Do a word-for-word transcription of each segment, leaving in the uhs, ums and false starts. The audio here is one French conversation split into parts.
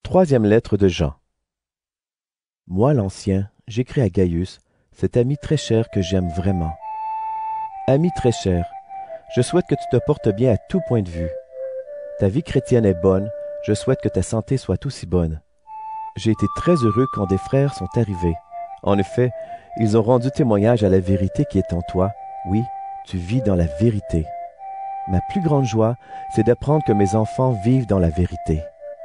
Troisième lettre de Jean. Moi, l'ancien, j'écris à Gaius, cet ami très cher que j'aime vraiment. Ami très cher, je souhaite que tu te portes bien à tout point de vue. Ta vie chrétienne est bonne, je souhaite que ta santé soit aussi bonne. J'ai été très heureux quand des frères sont arrivés. En effet, ils ont rendu témoignage à la vérité qui est en toi. Oui, tu vis dans la vérité. Ma plus grande joie, c'est d'apprendre que mes enfants vivent dans la vérité.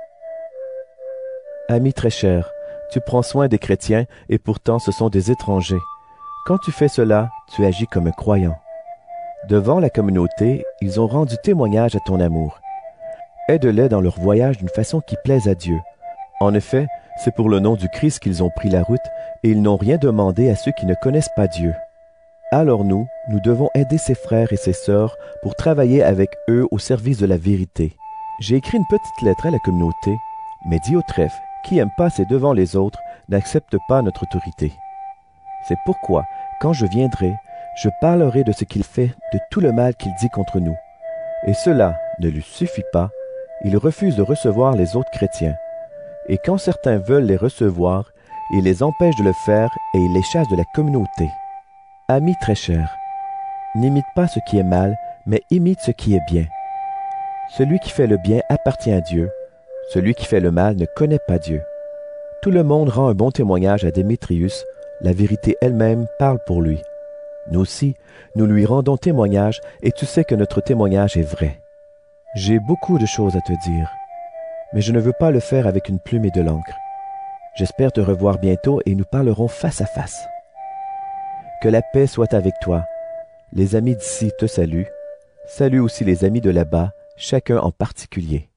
Ami très cher, tu prends soin des chrétiens et pourtant ce sont des étrangers. Quand tu fais cela, tu agis comme un croyant. Devant la communauté, ils ont rendu témoignage à ton amour. Aide-les dans leur voyage d'une façon qui plaise à Dieu. En effet, c'est pour le nom du Christ qu'ils ont pris la route et ils n'ont rien demandé à ceux qui ne connaissent pas Dieu. Alors nous, nous devons aider ces frères et ces sœurs pour travailler avec eux au service de la vérité. J'ai écrit une petite lettre à la communauté, mais Diotrephe, qui n'aime pas passer devant les autres, n'accepte pas notre autorité. C'est pourquoi, quand je viendrai, je parlerai de ce qu'il fait, de tout le mal qu'il dit contre nous. Et cela ne lui suffit pas, il refuse de recevoir les autres chrétiens. Et quand certains veulent les recevoir, il les empêche de le faire et il les chasse de la communauté. Ami très cher, n'imite pas ce qui est mal, mais imite ce qui est bien. Celui qui fait le bien appartient à Dieu, celui qui fait le mal ne connaît pas Dieu. Tout le monde rend un bon témoignage à Démétrius, la vérité elle-même parle pour lui. Nous aussi, nous lui rendons témoignage et tu sais que notre témoignage est vrai. J'ai beaucoup de choses à te dire, mais je ne veux pas le faire avec une plume et de l'encre. J'espère te revoir bientôt et nous parlerons face à face. Que la paix soit avec toi. Les amis d'ici te saluent. Salue aussi les amis de là-bas, chacun en particulier.